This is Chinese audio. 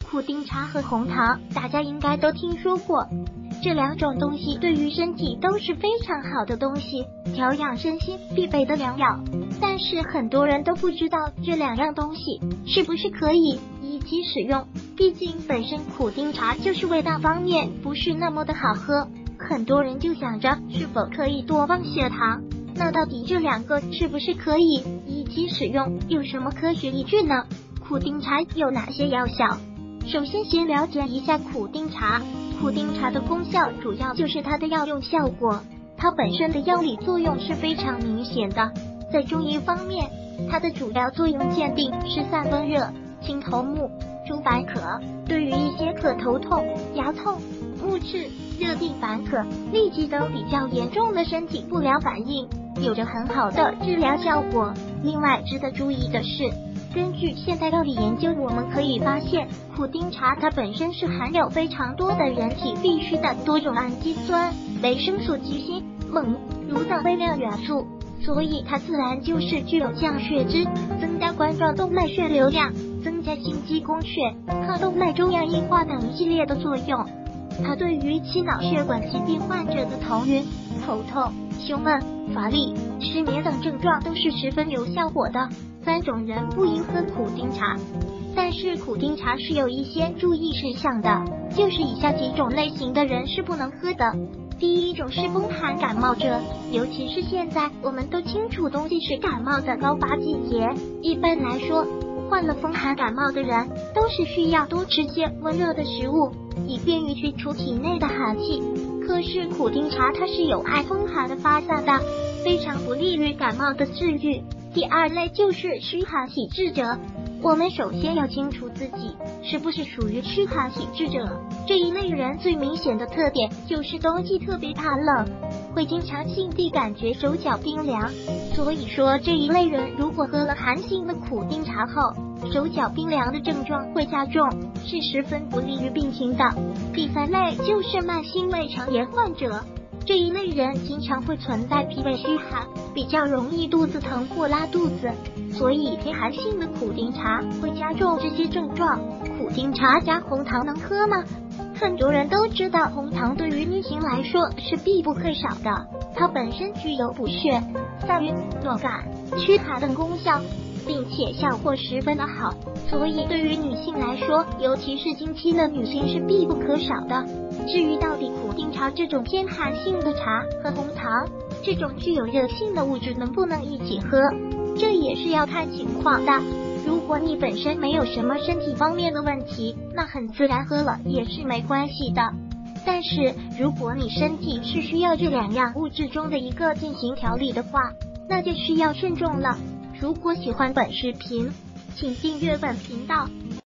苦丁茶和红糖，大家应该都听说过。这两种东西对于身体都是非常好的东西，调养身心必备的良药。但是很多人都不知道这两样东西是不是可以一起使用。毕竟本身苦丁茶就是味道方面不是那么的好喝，很多人就想着是否可以多放血糖。那到底这两个是不是可以一起使用，有什么科学依据呢？苦丁茶有哪些药效？首先先了解一下苦丁茶。苦丁茶的功效主要就是它的药用效果，它本身的药理作用是非常明显的。在中医方面，它的主要作用鉴定是散温热、清头目、除烦渴。对于一些可头痛、牙痛、目赤、热地烦渴、痢疾等比较严重的身体不良反应，有着很好的治疗效果。另外值得注意的是，根据现代药理研究，我们可以发现苦丁茶它本身是含有非常多的人体必需的多种氨基酸、维生素、肌锌、锰、镕等微量元素，所以它自然就是具有降血脂、增加冠状动脉血流量、增加心肌供血、抗动脉粥样硬化等一系列的作用。它对于心脑血管疾病患者的头晕、头痛、胸闷、乏力、失眠等症状都是十分有效果的。3种人不应喝苦丁茶，但是苦丁茶是有一些注意事项的，就是以下几种类型的人是不能喝的。第一种是风寒感冒者，尤其是现在我们都清楚冬季是感冒的高发季节，一般来说患了风寒感冒的人都是需要多吃些温热的食物，以便于去除体内的寒气。可是苦丁茶它是有害风寒的发散的，非常不利于感冒的治愈。第二类就是虚寒体质者，我们首先要清楚自己是不是属于虚寒体质者。这一类人最明显的特点就是冬季特别怕冷，会经常性地感觉手脚冰凉。所以说这一类人如果喝了寒性的苦丁茶后，手脚冰凉的症状会加重，是十分不利于病情的。第三类就是慢性胃肠炎患者，这一类人经常会存在脾胃虚寒，比较容易肚子疼或拉肚子，所以偏寒性的苦丁茶会加重这些症状。苦丁茶加红糖能喝吗？很多人都知道红糖对于女性来说是必不可少的，它本身具有补血、散瘀、暖感、驱寒等功效，并且效果十分的好，所以对于女性来说，尤其是经期的女性是必不可少的。至于到底苦丁茶这种偏寒性的茶和红糖这种具有热性的物质能不能一起喝，这也是要看情况的。如果你本身没有什么身体方面的问题，那很自然喝了也是没关系的。但是如果你身体是需要这两样物质中的一个进行调理的话，那就需要慎重了。如果喜欢本视频，请订阅本频道。